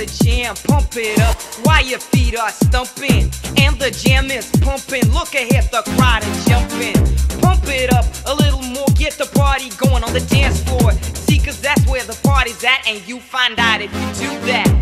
the jam, pump it up while your feet are stumping. And the jam is pumping, look ahead, the crowd is jumping. Pump it up a little more, get the party going on the dance floor. See, cause that's where the party's at, and you find out if you do that.